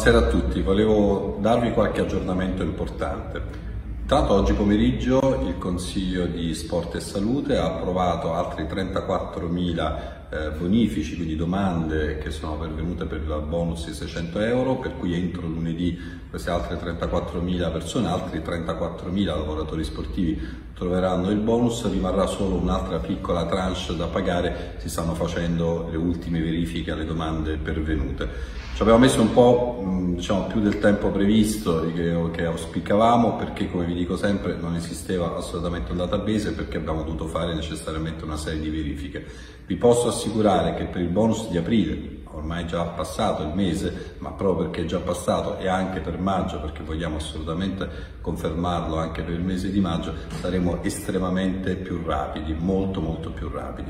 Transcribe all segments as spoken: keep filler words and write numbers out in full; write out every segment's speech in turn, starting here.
Buonasera a tutti, volevo darvi qualche aggiornamento importante. Intanto oggi pomeriggio il Consiglio di Sport e Salute ha approvato altri trentaquattromila eh, bonifici, quindi domande che sono pervenute per il bonus di seicento euro, per cui entro lunedì queste altre trentaquattromila persone, altri trentaquattromila lavoratori sportivi troveranno il bonus. Rimarrà solo un'altra piccola tranche da pagare, si stanno facendo le ultime verifiche alle domande pervenute. Ci abbiamo messo un po' diciamo, più del tempo previsto che, che auspicavamo, perché come vi dico sempre non esisteva assolutamente un database, perché abbiamo dovuto fare necessariamente una serie di verifiche. Vi posso assicurare che per il bonus di aprile, ormai è già passato il mese, ma proprio perché è già passato, e anche per maggio, perché vogliamo assolutamente confermarlo anche per il mese di maggio, saremo estremamente più rapidi, molto molto più rapidi.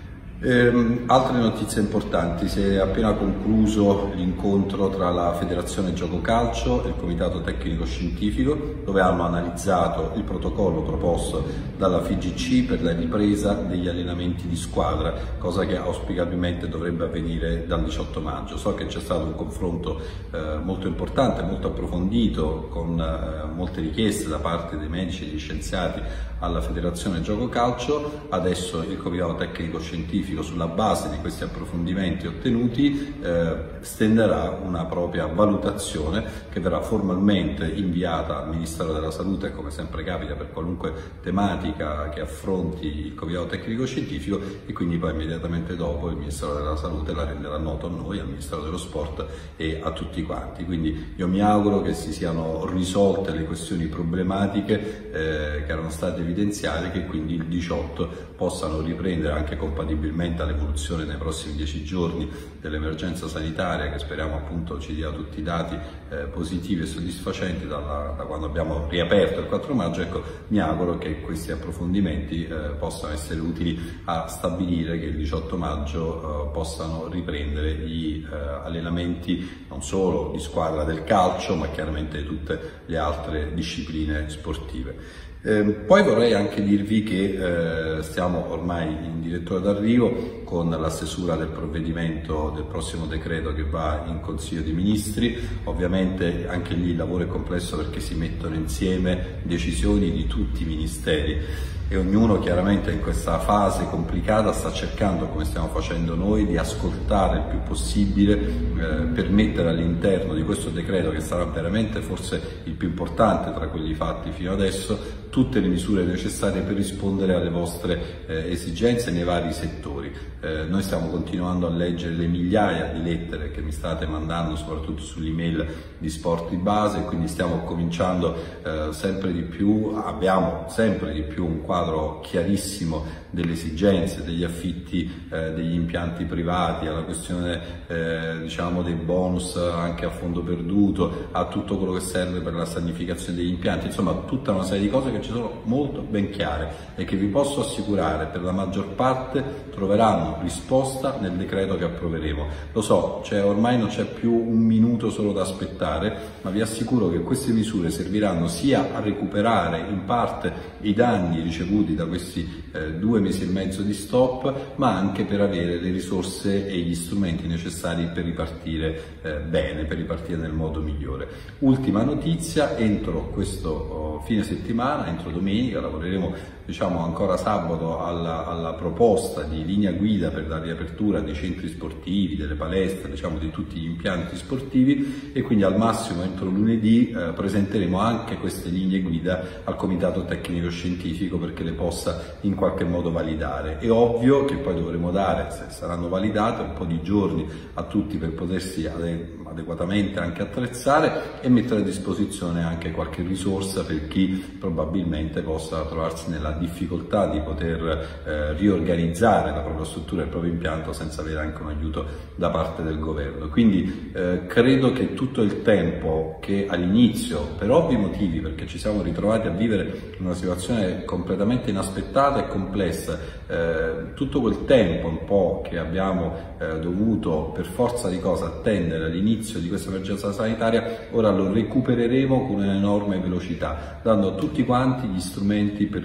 Ehm, altre notizie importanti: si è appena concluso l'incontro tra la Federazione Gioco Calcio e il Comitato Tecnico Scientifico, dove hanno analizzato il protocollo proposto dalla F I G C per la ripresa degli allenamenti di squadra, cosa che auspicabilmente dovrebbe avvenire dal diciotto maggio. So che c'è stato un confronto eh, molto importante, molto approfondito, con eh, molte richieste da parte dei medici e degli scienziati alla Federazione Gioco Calcio. Adesso il Comitato Tecnico Scientifico, sulla base di questi approfondimenti ottenuti, eh, stenderà una propria valutazione che verrà formalmente inviata al Ministero della Salute, come sempre capita per qualunque tematica che affronti il Comitato Tecnico Scientifico, e quindi poi immediatamente dopo il Ministero della Salute la renderà noto a noi, al Ministero dello Sport e a tutti quanti. Quindi io mi auguro che si siano risolte le questioni problematiche eh, che erano state evidenziate, che quindi il diciotto possano riprendere, anche compatibilmente all'evoluzione nei prossimi dieci giorni dell'emergenza sanitaria, che speriamo appunto ci dia tutti i dati eh, positivi e soddisfacenti dalla, da quando abbiamo riaperto il quattro maggio. Ecco, mi auguro che questi approfondimenti eh, possano essere utili a stabilire che il diciotto maggio eh, possano riprendere gli eh, allenamenti non solo di squadra del calcio, ma chiaramente tutte le altre discipline sportive. Eh, poi vorrei anche dirvi che eh, stiamo ormai in dirittura d'arrivo con la stesura del provvedimento del prossimo decreto che va in Consiglio dei Ministri. Ovviamente anche lì il lavoro è complesso, perché si mettono insieme decisioni di tutti i ministeri e ognuno chiaramente in questa fase complicata sta cercando, come stiamo facendo noi, di ascoltare il più possibile eh, per mettere all'interno di questo decreto, che sarà veramente forse il più importante tra quelli fatti fino adesso, tutte le misure necessarie per rispondere alle vostre eh, esigenze nei vari settori. Eh, noi stiamo continuando a leggere le migliaia di lettere che mi state mandando, soprattutto sull'email di Sport di Base, quindi stiamo cominciando eh, sempre di più, abbiamo sempre di più un quadro chiarissimo delle esigenze, degli affitti eh, degli impianti privati, alla questione eh, diciamo dei bonus anche a fondo perduto, a tutto quello che serve per la sanificazione degli impianti, insomma tutta una serie di cose che ci sono molto ben chiare e che vi posso assicurare per la maggior parte troveranno risposta nel decreto che approveremo. Lo so, cioè ormai non c'è più un minuto solo da aspettare, ma vi assicuro che queste misure serviranno sia a recuperare in parte i danni ricevuti da questi eh, due mesi e mezzo di stop, ma anche per avere le risorse e gli strumenti necessari per ripartire eh, bene, per ripartire nel modo migliore. Ultima notizia: entro questo oh, fine settimana, entro domenica, lavoreremo diciamo ancora sabato alla, alla proposta di linea guida per la riapertura dei centri sportivi, delle palestre, diciamo di tutti gli impianti sportivi, e quindi al massimo entro lunedì eh, presenteremo anche queste linee guida al Comitato Tecnico Scientifico perché le possa in qualche modo validare. È ovvio che poi dovremo dare, se saranno validate, un po' di giorni a tutti per potersi ade adeguatamente anche attrezzare e mettere a disposizione anche qualche risorsa per chi probabilmente possa trovarsi nella difficoltà di poter eh, riorganizzare la propria struttura e il proprio impianto senza avere anche un aiuto da parte del governo. Quindi eh, credo che tutto il tempo che all'inizio, per ovvi motivi, perché ci siamo ritrovati a vivere una situazione completamente inaspettata e complessa, eh, tutto quel tempo un po' che abbiamo eh, dovuto per forza di cosa attendere all'inizio di questa emergenza sanitaria, ora lo recupereremo con un'enorme velocità, dando a tutti quanti gli strumenti per ripartire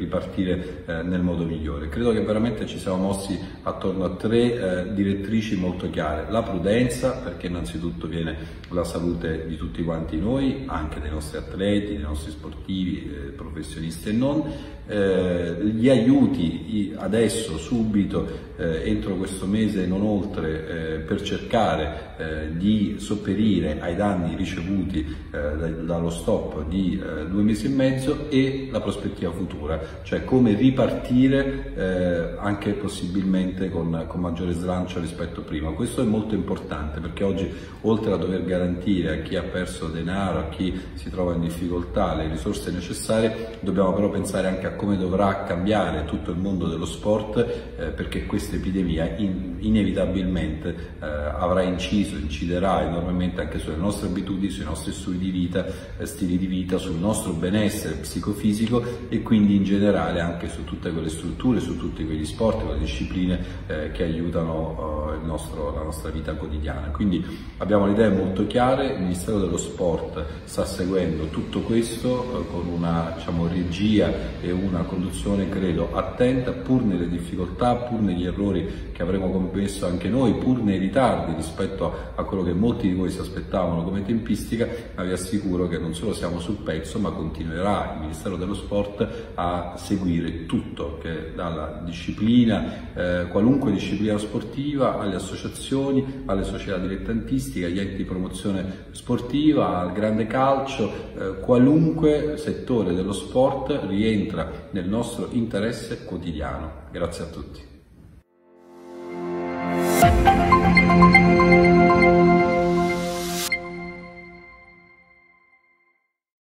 ripartire eh, nel modo migliore. Credo che veramente ci siamo mossi attorno a tre eh, direttrici molto chiare: la prudenza, perché innanzitutto viene la salute di tutti quanti noi, anche dei nostri atleti, dei nostri sportivi, eh, professionisti e non, eh, gli aiuti adesso, subito, eh, entro questo mese e non oltre, eh, per cercare eh, di sopperire ai danni ricevuti eh, dallo stop di eh, due mesi e mezzo, e la prospettiva futura, cioè come ripartire eh, anche possibilmente con, con maggiore slancio rispetto a prima. Questo è molto importante, perché oggi, oltre a dover garantire a chi ha perso denaro, a chi si trova in difficoltà, le risorse necessarie, dobbiamo però pensare anche a come dovrà cambiare tutto il mondo dello sport, eh, perché questa epidemia in, inevitabilmente eh, avrà inciso, inciderà enormemente anche sulle nostre abitudini, sui nostri stili di vita, eh, stili di vita, sul nostro benessere psicofisico, e quindi in generale anche su tutte quelle strutture, su tutti quegli sport, quelle discipline eh, che aiutano eh, il nostro, la nostra vita quotidiana. Quindi abbiamo le idee molto chiare, il Ministero dello Sport sta seguendo tutto questo eh, con una, diciamo, regia e una conduzione, credo, attenta, pur nelle difficoltà, pur negli errori che avremo commesso anche noi, pur nei ritardi rispetto a, a quello che molti di voi si aspettavano come tempistica, ma vi assicuro che non solo siamo sul pezzo, ma continuerà il Ministero dello Sport a seguire tutto, che dalla disciplina, eh, qualunque disciplina sportiva, alle associazioni, alle società dilettantistiche, agli enti di promozione sportiva, al grande calcio, eh, qualunque settore dello sport rientra nel nostro interesse quotidiano. Grazie a tutti.